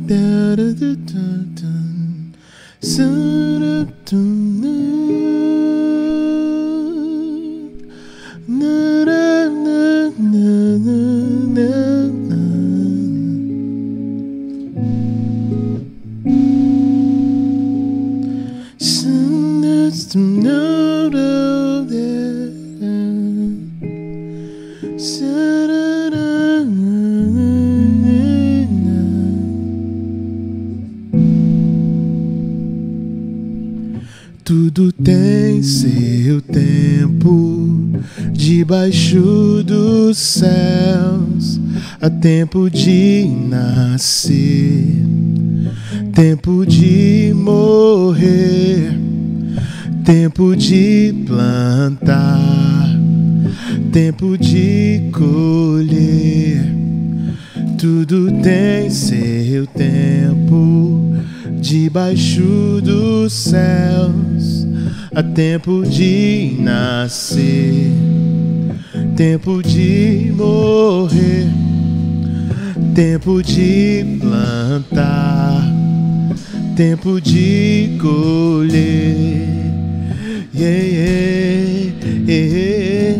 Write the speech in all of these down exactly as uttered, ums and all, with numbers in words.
Tudo tem seu tempo debaixo dos céus. Há tempo de nascer, tempo de morrer, tempo de plantar, tempo de colher. Tudo tem seu tempo debaixo dos céus. Há tempo de nascer, tempo de morrer, tempo de plantar, tempo de colher. Yeah, yeah, yeah.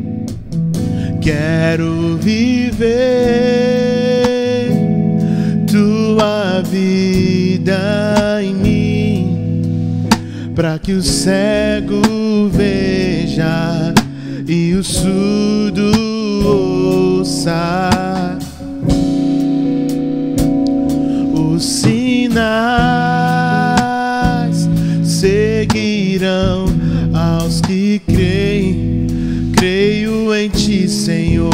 Quero viver tua vida em mim, para que o cego veja e o surdo ouça. Os sinais seguirão aos que creem. Creio em ti, Senhor,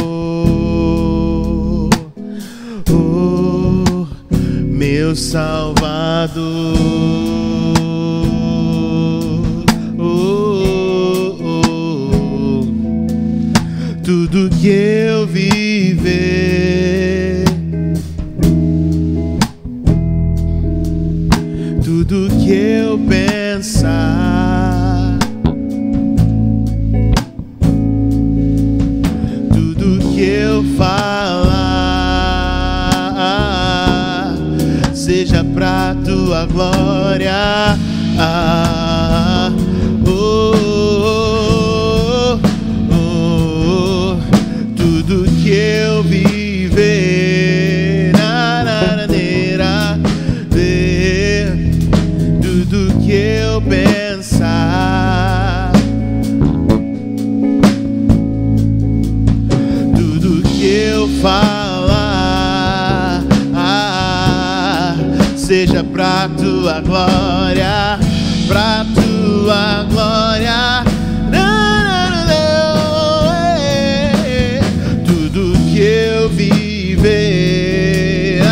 oh, meu Salvador. Oh, oh, oh. Tudo que eu viver, tudo que eu pensar, tudo que eu falar, seja pra tua glória. Ah, oh, oh, oh, oh. Tudo que eu viver, na, na, na, na, ver, tudo que eu pensar, tudo que eu falar, ah, seja pra tua glória, pra tua glória. Tudo que eu viver,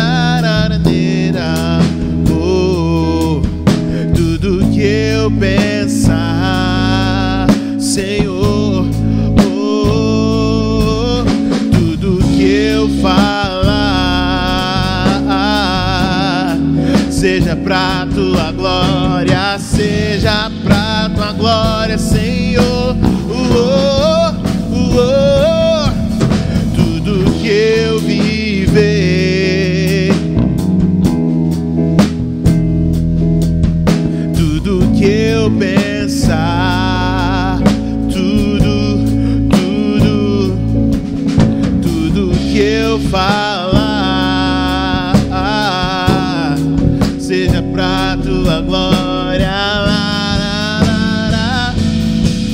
oh, tudo que eu pensar, Senhor, oh, tudo que eu falar, seja pra tua glória, seja pra tua glória, Senhor. Oh, oh, oh, tudo que eu viver, tudo que eu pensar, tudo, tudo, tudo que eu falar, seja pra tua glória. La, la, la, la.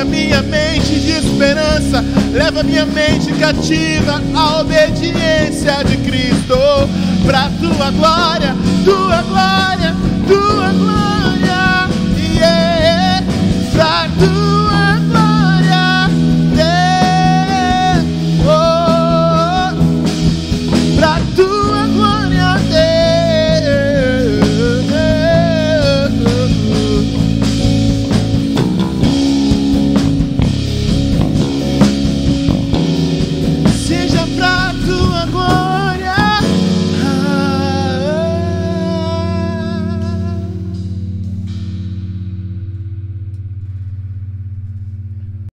a minha mente de esperança, leva a minha mente cativa à obediência de Cristo, pra tua glória, tua glória, tua glória, yeah, pra tua glória, yeah, oh, pra tua glória, yeah, seja pra tua glória.